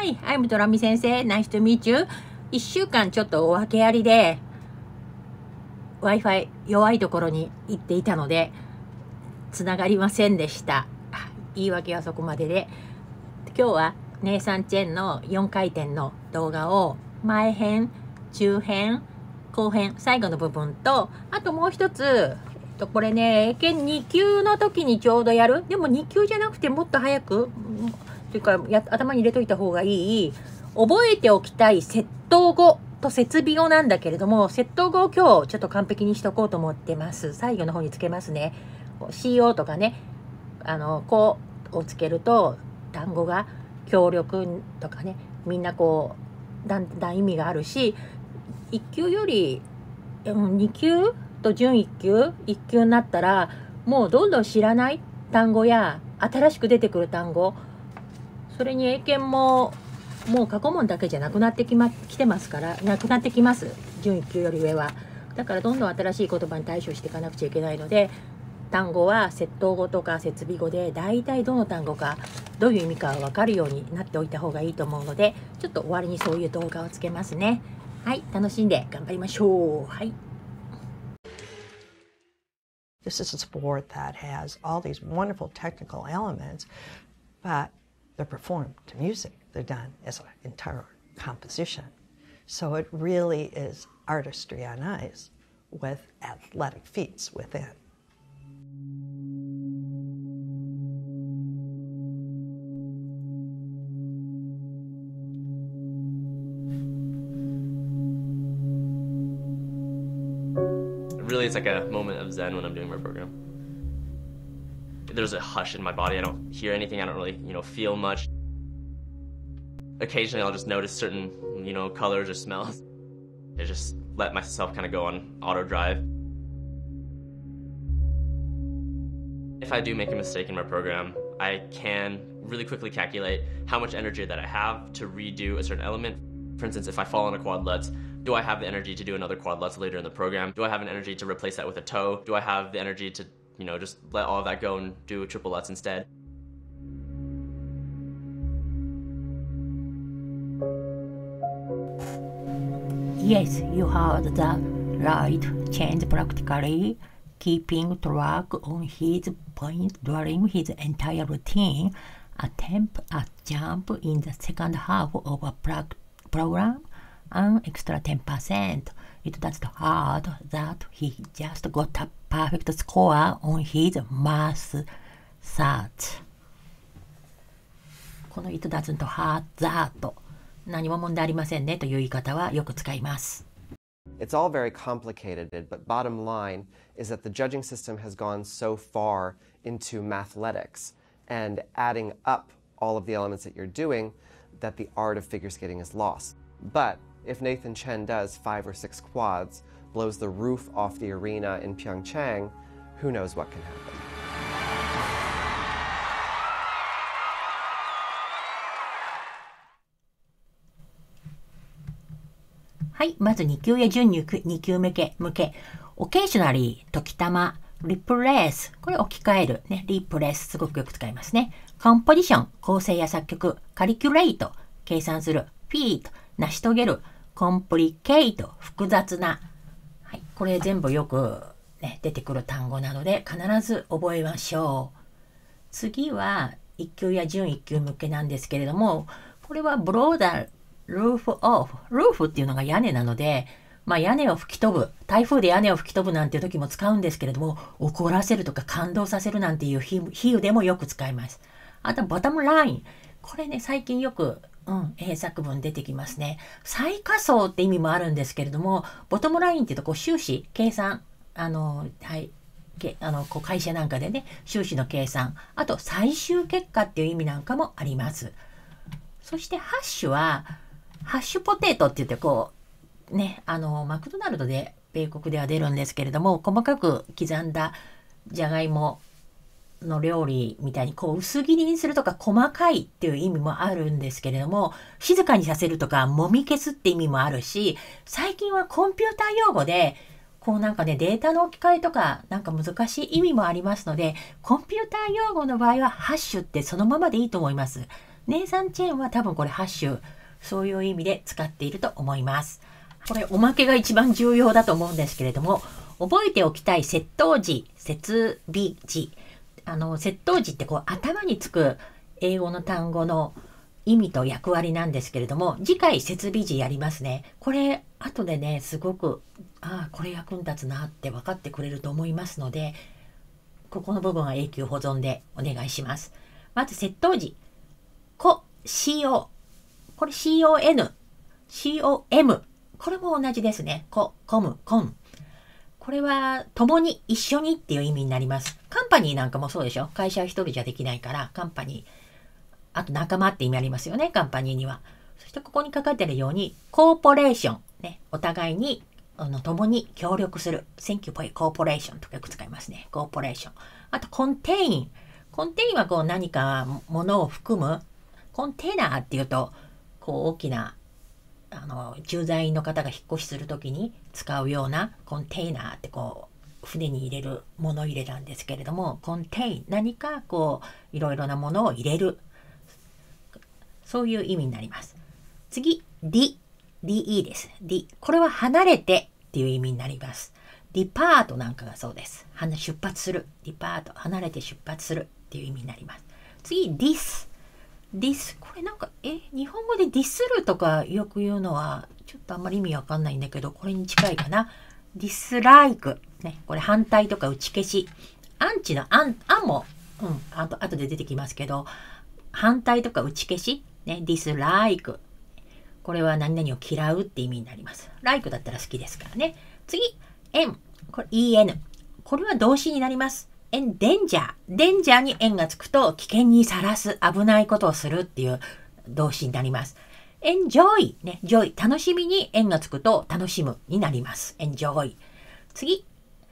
Hi, I'm ドラミ先生。Nice to meet you. 1週間ちょっとお訳ありで Wi-Fi 弱いところに行っていたのでつながりませんでした。言い訳はそこまでで、今日はネイサン・チェンの4回転の動画を前編、中編、後編、最後の部分と、あともう一つ、これね、英検2級の時にちょうどやる。でも2級じゃなくてもっと早く、というか頭に入れといた方がいい、覚えておきたい窃盗語と設備語なんだけれども、窃盗語を今日ちょっと完璧にしとこうと思ってます。最後の方につけますね。CO とかね、こうをつけると単語が協力とかね、みんなこうだんだん意味があるし、1級より2級と準1級1級になったらもうどんどん知らない単語や新しく出てくる単語、それに英検ももう過去問だけじゃなくなってきてますから、なくなってきます、準1級より上は。だからどんどん新しい言葉に対処していかなくちゃいけないので、単語は窃盗語とか設備語で大体どの単語かどういう意味か分かるようになっておいた方がいいと思うので、ちょっと終わりにそういう動画をつけますね。はい、楽しんで頑張りましょう。はい。 This is a sport that has all these wonderful technical elements, but they're performed to music. They're done as an entire composition. So it really is artistry on ice with athletic feats within. Really, it's like a moment of zen when I'm doing my program. There's a hush in my body. I don't hear anything. I don't really, feel much. Occasionally, I'll just notice certain, colors or smells. I just let myself kind of go on auto drive. If I do make a mistake in my program, I can really quickly calculate how much energy that I have to redo a certain element. For instance, if I fall on a quad lutz, do I have the energy to do another quad lutz later in the program? Do I have an energy to replace that with a toe? Do I have the energy to, just let all of that go and do a triple lutz instead? Yes, you heard the right. Change practically keeping track on his point during his entire routine. Attempt a jump in the second half of a program. An extra 10%. It doesn't hurt that he just got a perfect score on his math search. この It doesn't hurt that 何も問題ありませんねという言い方はよく使います。 It's all very complicated, but bottom line is that the judging system has gone so far into mathletics and adding up all of the elements that you're doing that the art of figure skating is lost. But if Nathan Chen does 5 or 6 quads, blows the roof off the arena in Pyeongchang, who knows what can happen. Hi, まず2級や準2級向け、occasionally 時たま、replace これ置き換えるね、replace すごくよく使いますね。composition 構成や作曲、calculate 計算する、feat 成し遂げる、complicate 複雑な、はい、これ全部よく、ね、出てくる単語なので必ず覚えましょう。次は1級や準1級向けなんですけれども、これは blow the roof off。ルーフっていうのが屋根なので、屋根を吹き飛ぶ、台風で屋根を吹き飛ぶなんていう時も使うんですけれども、怒らせるとか感動させるなんていう比喩でもよく使います。あと、bottom line。これね、最近よく、英作文出てきますね。最下層って意味もあるんですけれども、ボトムラインっていうと、収支、計算、会社なんかでね、収支の計算、あと最終結果っていう意味なんかもあります。そしてハッシュは、ハッシュポテトって言ってマクドナルドで米国では出るんですけれども、細かく刻んだじゃがいもの料理みたいに薄切りにするとか細かいっていう意味もあるんですけれども、静かにさせるとかもみ消すって意味もあるし、最近はコンピューター用語でデータの置き換えとか難しい意味もありますので、コンピューター用語の場合はハッシュってそのままでいいと思います。 ネイサン・チェーンは多分これハッシュ、そういう意味で使っていると思います。これおまけが一番重要だと思うんですけれども、覚えておきたい接頭辞、接尾辞。接頭辞ってこう頭につく英語の単語の意味と役割なんですけれども、次回接尾辞やりますね。これ後でね、すごくこれ役に立つなって分かってくれると思いますので、ここの部分は永久保存でお願いします。まず接頭辞、CO、これ CON、COM、これも同じですね。コム、コン。これは共に、一緒にっていう意味になります。カンパニーなんかもそうでしょ。会社は一人じゃできないから、カンパニー。あと仲間って意味ありますよね、カンパニーには。そしてここに書かれているように、コーポレーション。ね、お互いに、共に協力する。Thank you for your cooperation とかよく使いますね。コーポレーション。あと、コンテイン。コンテインはこう何かものを含む。コンテナーっていうと、こう大きな、駐在員の方が引っ越しするときに使うようなコンテイナーってこう、船に入れる物入れなんですけれども、コンテイン、何かこう、いろいろなものを入れる。そういう意味になります。次、DE です。D。これは離れてっていう意味になります。ディパートなんかがそうです。出発する。ディパート、離れて出発するっていう意味になります。次、this。これなんか、日本語でディスるとかよく言うのは、ちょっとあんまり意味わかんないんだけど、これに近いかな。dislike。ね、これ反対とか打ち消し。アンチのアンも、後で出てきますけど、反対とか打ち消し。ね、dislike。これは何々を嫌うって意味になります。like だったら好きですからね。次、n。これ en。これは動詞になります。danger に円がつくと危険にさらす、危ないことをするっていう動詞になります。enjoy ね、joy 楽しみに円がつくと楽しむになります。enjoy。次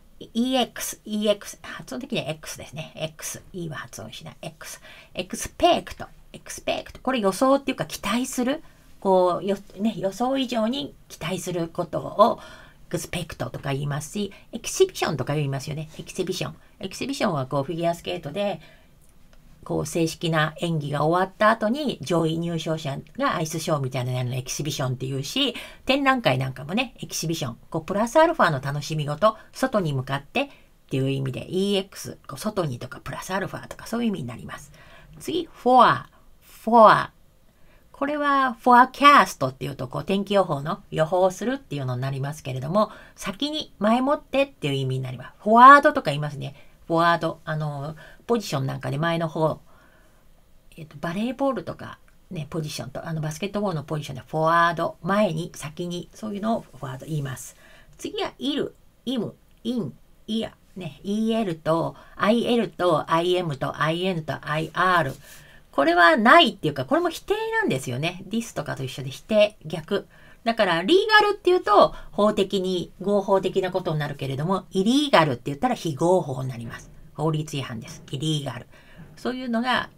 ex 発音的には x ですね。e は発音しない。expect これ予想っていうか期待する、こう予想以上に期待することをエクスペクトとか言いますし、エキシビションとか言いますよね。エキシビションはこうフィギュアスケートでこう正式な演技が終わった後に上位入賞者がアイスショーみたいなのをエキシビションって言うし、展覧会なんかもね、エキシビション、こうプラスアルファの楽しみ事、外に向かってっていう意味で EX、こう外にとかプラスアルファとかそういう意味になります。次、for。これは forecast っていうとこう天気予報の予報をするっていうのになりますけれども、先に前もってっていう意味になります。フォワードとか言いますね。フォワード。ポジションなんかで前の方、バレーボールとかね、ポジションと、バスケットボールのポジションでフォワード、前に、先に、そういうのをフォワード言います。次は il、im、in、ear、ね、el と il と im と in と ir。これはないっていうか、これも否定なんですよね。this とかと一緒で否定、逆。だから、リーガルっていうと、法的に、合法的なことになるけれども、イリーガルって言ったら非合法になります。法律違反です。イリーガル。そういうのが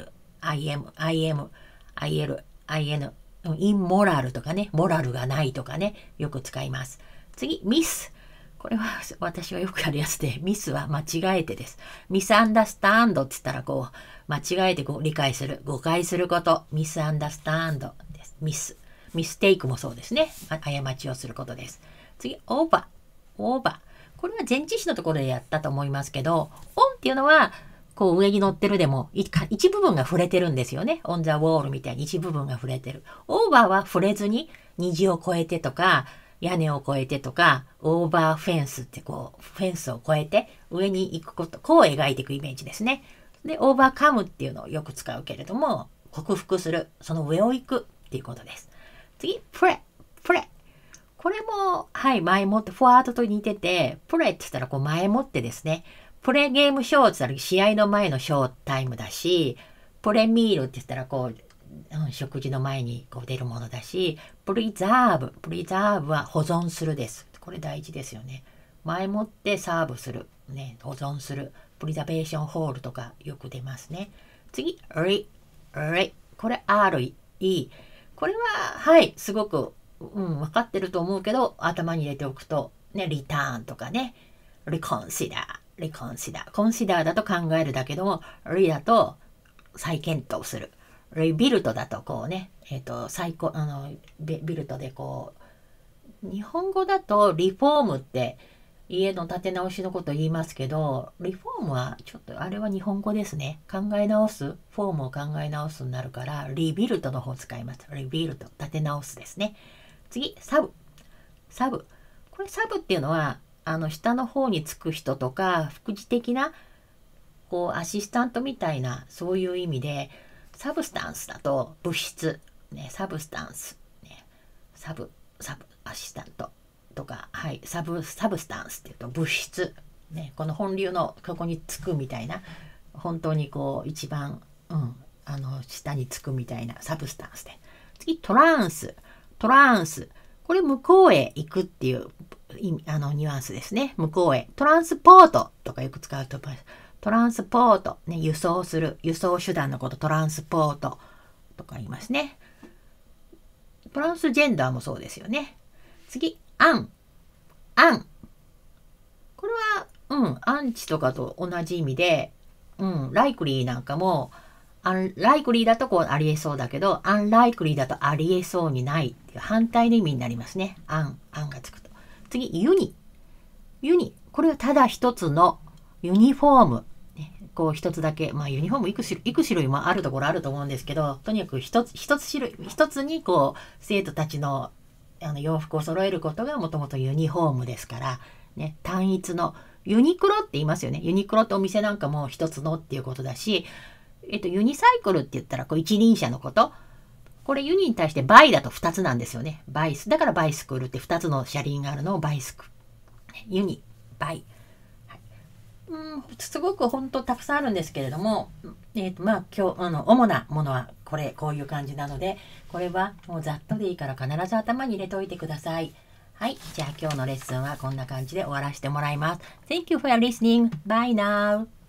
EL、IM、IL、IN、インモラルとかね、モラルがないとかね、よく使います。次、ミス。これは私はよくやるやつで、ミスは間違えてです。ミスアンダースタンドって言ったら間違えて理解する、誤解すること。ミスアンダースタンドです。ミステイクもそうですね。過ちをすることです。次、オーバー。これは前置詞のところでやったと思いますけど、オンっていうのは、上に乗ってるでも、一部分が触れてるんですよね。オンザウォールみたいに一部分が触れてる。オーバーは触れずに、虹を越えてとか、屋根を越えてとか、オーバーフェンスってフェンスを越えて上に行くこと、こう描いていくイメージですね。で、オーバーカムっていうのをよく使うけれども、克服する、その上を行くっていうことです。次、プレ。これも、はい、前もって、フォワードと似てて、プレって言ったら前もってですね。プレゲームショーって言ったら試合の前のショータイムだし、プレミールって言ったら食事の前に出るものだし、プリザーブは保存するです。これ大事ですよね。前もってサーブする。ね、保存する。プリザベーションホールとかよく出ますね。次、これ RE。これは、はい、すごく、分かってると思うけど、頭に入れておくと、ね、リターンとかね、リコンシダーだと考えるだけども、リだと再検討する。 リビルトだとこうね、ビルトでこう、日本語だとリフォームって家の建て直しのこと言いますけど、リフォームはちょっとあれは日本語ですね。考え直す、フォームを考え直すになるから、リビルトの方使います。リビルト、建て直すですね。次、サブ。サブ。これサブっていうのは、下の方につく人とか、副次的な、こう、アシスタントみたいな、そういう意味で、サブスタンスだと物質、ね、サブスタンス、ね、サブ、アシスタントとか、はい、サブスタンスっていうと物質、ね、この本流のここにつくみたいな、本当にこう、一番、下につくみたいなサブスタンスで。次、トランス。これ向こうへ行くっていうニュアンスですね。向こうへ。トランスポートとかよく使うと思います。トランスポート、ね、輸送する、輸送手段のこと、トランスポートとか言いますね。トランスジェンダーもそうですよね。次、アン。これは、アンチとかと同じ意味で、ライクリーなんかも、ライクリーだとこうありえそうだけど、アンライクリーだとありえそうにないっていう反対の意味になりますね。アンがつくと。次、ユニ。これはただ一つのユニフォーム。こう一つだけ、まあユニフォームいく種類もあるところあると思うんですけど、とにかく一つにこう生徒たちの洋服を揃えることがもともとユニフォームですから、ね、単一のユニクロって言いますよね。ユニクロってお店なんかも一つのっていうことだし、ユニサイクルって言ったらこう一輪車のこと。これユニに対してバイだと2つなんですよね。だからバイスクールって2つの車輪があるのをバイスク。ユニ、バイ。すごく本当たくさんあるんですけれども、今日主なものはこういう感じなので、これはもうざっとでいいから必ず頭に入れておいてください。はい、じゃあ今日のレッスンはこんな感じで終わらせてもらいます。Thank you for your listening. Bye now.